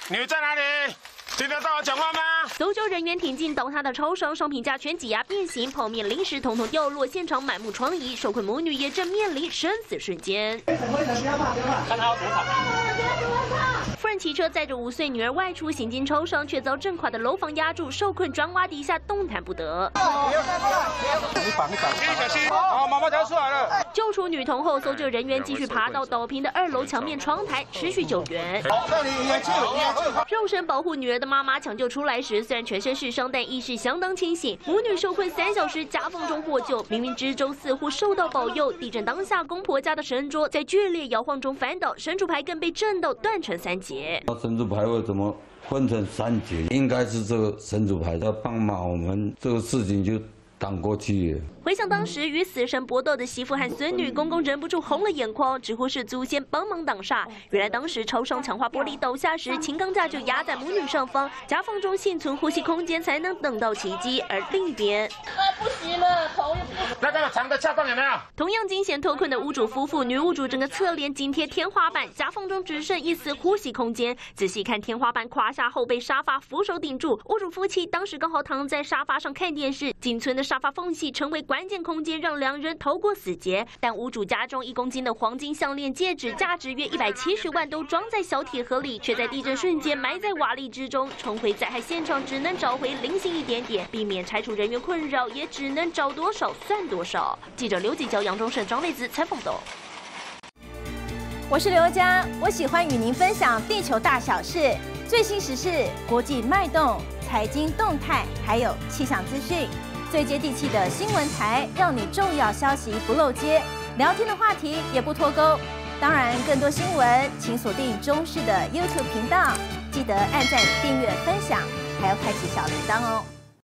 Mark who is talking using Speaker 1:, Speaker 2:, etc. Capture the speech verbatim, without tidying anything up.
Speaker 1: 你在哪里？听得到我讲话吗？
Speaker 2: 搜救人员挺进到他的超商，商品架全挤压变形，泡面、零食统统掉落，现场满目疮痍。受困母女也正面临生死瞬间。
Speaker 3: 为什么？为什么？不要怕，不要怕。看他要躲跑。
Speaker 2: 夫人骑车载着五岁女儿外出行经超商，却遭震垮的楼房压住，受困砖瓦底下动弹不得。
Speaker 1: 你绑，你绑，小心！好，妈妈逃出来了。
Speaker 2: 救出女童后，搜救人员继续爬到倒平的二楼墙面窗台，持续救援。
Speaker 1: 那你也去，你也去。
Speaker 2: 肉身保护女儿的妈妈抢救出来时，虽然全身是伤，但意识相当清醒。母女受困三小时，夹缝中获救，冥冥之中似乎受到保佑。地震当下，公婆家的神桌在剧烈摇晃中翻倒，神主牌更被震到断成三截。
Speaker 4: 神主牌为什么分成三节？应该是这个神主牌在帮忙我们，这个事情就挡过去了。
Speaker 2: 回想当时与死神搏斗的媳妇和孙女，公公忍不住红了眼眶，直呼是祖先帮忙挡煞。原来当时超商强化玻璃倒下时，轻钢架就压在母女上方，夹缝中幸存呼吸空间，才能等到奇迹。而另一边，
Speaker 5: 啊不行了，头也不。
Speaker 1: 那个长的恰当有没有？
Speaker 2: 同样惊险脱困的屋主夫妇，女屋主整个侧脸紧贴天花板，夹缝中只剩一丝呼吸空间。仔细看，天花板垮下后被沙发扶手顶住。屋主夫妻当时刚好躺在沙发上看电视，仅存的沙发缝隙成为关键空间，让两人逃过死劫。但屋主家中一公斤的黄金项链、戒指，价值约一百七十万，都装在小铁盒里，却在地震瞬间埋在瓦砾之中。重回灾害现场，只能找回零星一点点，避免拆除人员困扰，也只能找多少算多少。记者刘锦娇、杨忠胜、张丽子采访报道。
Speaker 6: 我是刘佳，我喜欢与您分享地球大小事、最新时事、国际脉动、财经动态，还有气象资讯。最接地气的新闻台，让你重要消息不漏接，聊天的话题也不脱钩。当然，更多新闻请锁定中视的 YouTube 频道，记得按赞、订阅、分享，还要开启小铃铛哦。